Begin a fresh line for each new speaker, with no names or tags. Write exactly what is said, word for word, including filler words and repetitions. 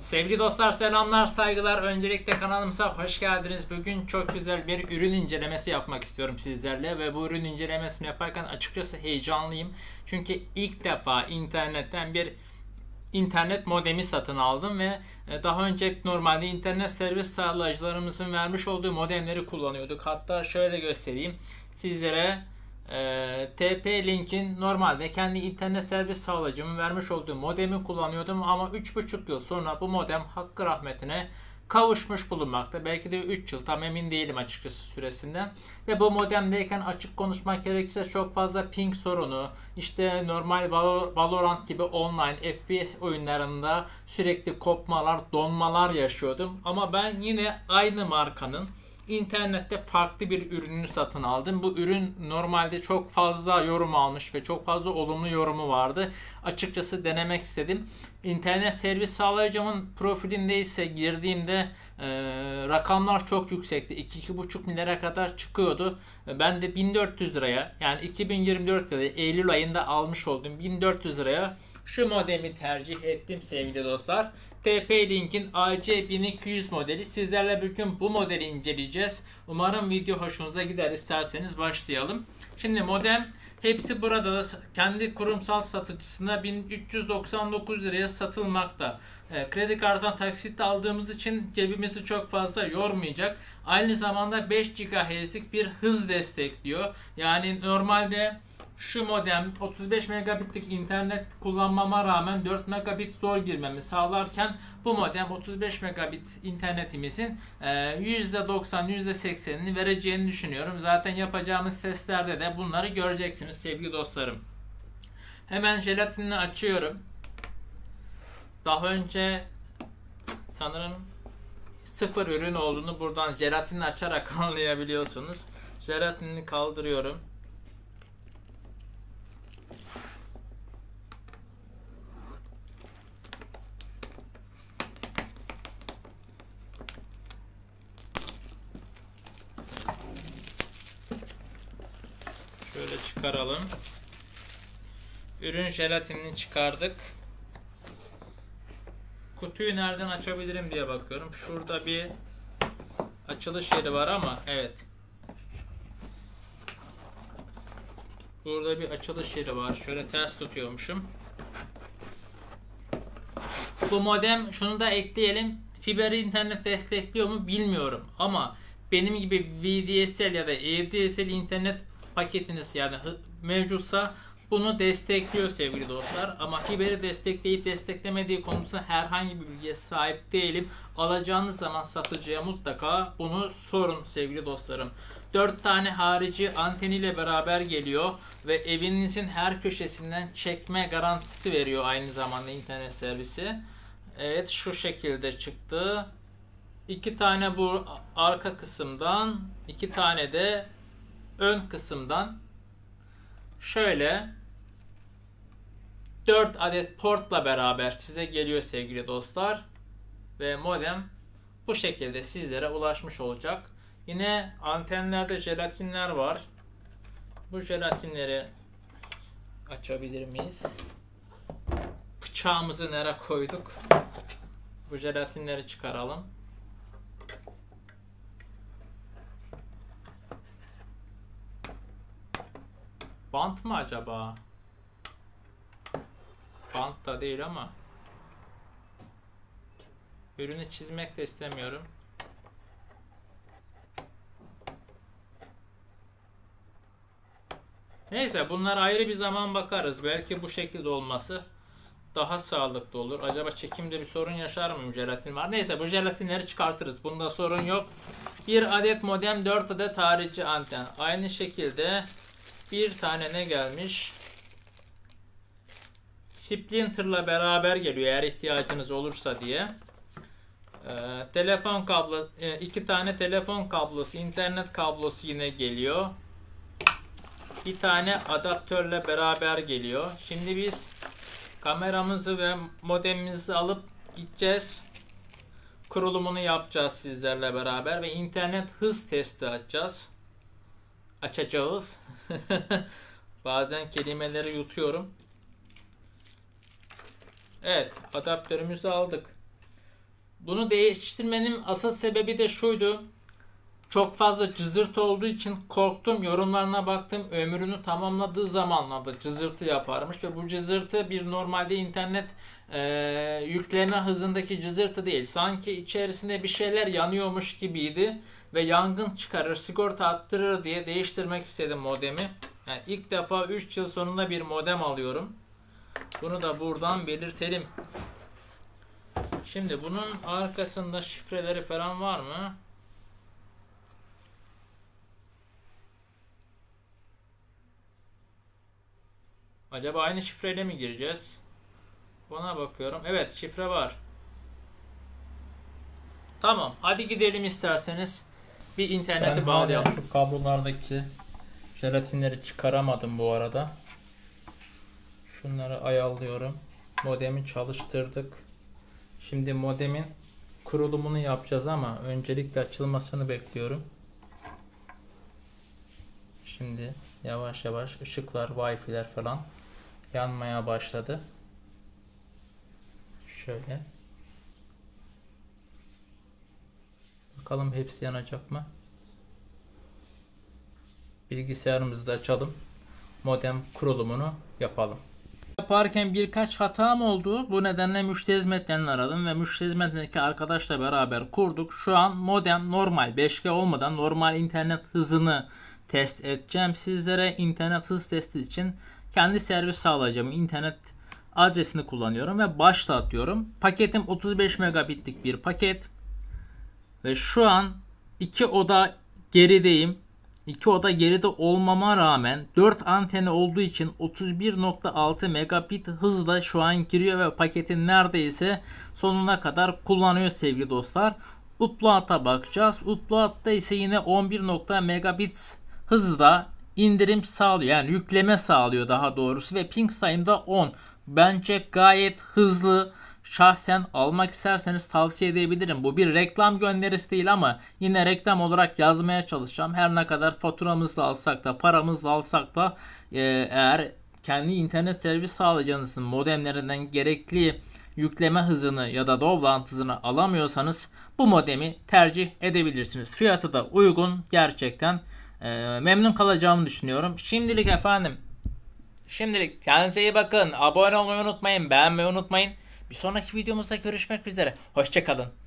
Sevgili dostlar, selamlar, saygılar. Öncelikle kanalımıza hoş geldiniz. Bugün çok güzel bir ürün incelemesi yapmak istiyorum sizlerle ve bu ürün incelemesini yaparken açıkçası heyecanlıyım. Çünkü ilk defa internetten bir internet modemi satın aldım ve daha önce normalde internet servis sağlayıcılarımızın vermiş olduğu modemleri kullanıyorduk. Hatta şöyle göstereyim sizlere. Ee, T P-Link'in normalde kendi internet servis sağlayıcımın vermiş olduğu modemi kullanıyordum ama üç buçuk yıl sonra bu modem hakkı rahmetine kavuşmuş bulunmakta. Belki de üç yıl, tam emin değilim açıkçası süresinden. Ve bu modemdeyken açık konuşmak gerekirse çok fazla ping sorunu, işte normal Valorant gibi online F P S oyunlarında sürekli kopmalar, donmalar yaşıyordum. Ama ben yine aynı markanın İnternette farklı bir ürünü satın aldım. Bu ürün normalde çok fazla yorum almış ve çok fazla olumlu yorumu vardı. Açıkçası denemek istedim. İnternet servis sağlayıcımın profilinde ise girdiğimde e, rakamlar çok yüksekti. iki iki buçuk milyara kadar çıkıyordu. Ben de bin dört yüz liraya, yani iki bin yirmi dört yılı Eylül ayında almış olduğum bin dört yüz liraya şu modemi tercih ettim sevgili dostlar. T P-Link'in A C bin iki yüz modeli. Sizlerle bugün bu modeli inceleyeceğiz. Umarım video hoşunuza gider. İsterseniz başlayalım. Şimdi modem hepsi burada da kendi kurumsal satıcısına bin üç yüz doksan dokuz liraya satılmakta. E, kredi kartından taksit aldığımız için cebimizi çok fazla yormayacak. Aynı zamanda beş gigahertz'lik bir hız destekliyor. Yani normalde şu modem otuz beş megabitlik internet kullanmama rağmen dört megabit zor girmemi sağlarken bu modem otuz beş megabit internetimizin yüzde doksan yüzde seksenini vereceğini düşünüyorum. Zaten yapacağımız testlerde de bunları göreceksiniz sevgili dostlarım. Hemen jelatinini açıyorum. Daha önce sanırım sıfır ürün olduğunu buradan jelatinini açarak anlayabiliyorsunuz. Jelatinini kaldırıyorum. Şöyle çıkaralım. Ürün jelatinini çıkardık. Kutuyu nereden açabilirim diye bakıyorum. Şurada bir açılış yeri var ama evet. Burada bir açılış yeri var. Şöyle ters tutuyormuşum. Bu modem, şunu da ekleyelim, fiber internet destekliyor mu bilmiyorum ama benim gibi V D S L ya da E D S L internet paketiniz yani mevcutsa bunu destekliyor sevgili dostlar. Ama fiberi destekleyip desteklemediği konusunda herhangi bir bilgiye sahip değilim. Alacağınız zaman satıcıya mutlaka bunu sorun sevgili dostlarım. dört tane harici anteniyle beraber geliyor ve evinizin her köşesinden çekme garantisi veriyor aynı zamanda internet servisi. Evet, şu şekilde çıktı. iki tane bu arka kısımdan, iki tane de ön kısımdan şöyle dört adet portla beraber size geliyor sevgili dostlar. Ve modem bu şekilde sizlere ulaşmış olacak. Yine antenlerde jelatinler var. Bu jelatinleri açabilir miyiz? Bıçağımızı nereye koyduk? Bu jelatinleri çıkaralım. Bant mı acaba? Bant da değil ama ürünü çizmek de istemiyorum. Neyse, bunlar ayrı bir zaman bakarız. Belki bu şekilde olması daha sağlıklı olur. Acaba çekimde bir sorun yaşar mıyım? Jelatin var. Neyse, bu jelatinleri çıkartırız. Bunda sorun yok. Bir adet modem, dört adet harici anten. Aynı şekilde bir tane ne gelmiş? Splinter'la beraber geliyor eğer ihtiyacınız olursa diye. Ee, telefon kablo, iki tane telefon kablosu, internet kablosu yine geliyor. Bir tane adaptörle beraber geliyor. Şimdi biz kameramızı ve modemimizi alıp gideceğiz. Kurulumunu yapacağız sizlerle beraber ve internet hız testi açacağız. Açacağız. Bazen kelimeleri yutuyorum. Evet, adaptörümüzü aldık. Bunu değiştirmenin asıl sebebi de şuydu. Çok fazla cızırtı olduğu için korktum. Yorumlarına baktım. Ömrünü tamamladığı zamanlarda cızırtı yaparmış ve bu cızırtı bir normalde internet e, yükleme hızındaki cızırtı değil. Sanki içerisinde bir şeyler yanıyormuş gibiydi ve yangın çıkarır, sigorta attırır diye değiştirmek istedim modemi. Yani ilk defa üç yıl sonunda bir modem alıyorum. Bunu da buradan belirtelim. Şimdi bunun arkasında şifreleri falan var mı? Acaba aynı şifreyle mi gireceğiz? Ona bakıyorum. Evet, şifre var. Tamam. Hadi gidelim isterseniz. Bir interneti bağlayalım. Şu kablolardaki jelatinleri çıkaramadım bu arada. Şunları ayarlıyorum. Modemi çalıştırdık. Şimdi modemin kurulumunu yapacağız ama öncelikle açılmasını bekliyorum. Şimdi yavaş yavaş ışıklar, Wi-Fi'ler falan yanmaya başladı. Şöyle. Bakalım hepsi yanacak mı? Bilgisayarımızı da açalım. Modem kurulumunu yapalım. Yaparken birkaç hatam oldu. Bu nedenle müşteri hizmetlerinden aradım ve müşteri hizmetlerindeki arkadaşla beraber kurduk. Şu an modem normal beş G olmadan normal internet hızını test edeceğim. Sizlere internet hız testi için kendi servis sağlayacağım internet adresini kullanıyorum ve başlat diyorum. Paketim otuz beş megabitlik bir paket. Ve şu an iki oda gerideyim. iki oda geride olmama rağmen dört anteni olduğu için otuz bir nokta altı megabit hızla şu an giriyor ve paketin neredeyse sonuna kadar kullanıyor sevgili dostlar. Upload'a bakacağız. Upload'da ise yine on bir nokta megabit hızla indirim sağlıyor. Yani yükleme sağlıyor daha doğrusu ve ping sayım da on. Bence gayet hızlı. Şahsen almak isterseniz tavsiye edebilirim. Bu bir reklam gönderisi değil ama yine reklam olarak yazmaya çalışacağım. Her ne kadar faturamızla alsak da paramızla alsak da e, eğer kendi internet servis sağlayacağınızın modemlerinden gerekli yükleme hızını ya da download hızını alamıyorsanız bu modemi tercih edebilirsiniz. Fiyatı da uygun. Gerçekten e, memnun kalacağımı düşünüyorum. Şimdilik efendim. Şimdilik kendinize iyi bakın. Abone olmayı unutmayın. Beğenmeyi unutmayın. Bir sonraki videomuzda görüşmek üzere. Hoşça kalın.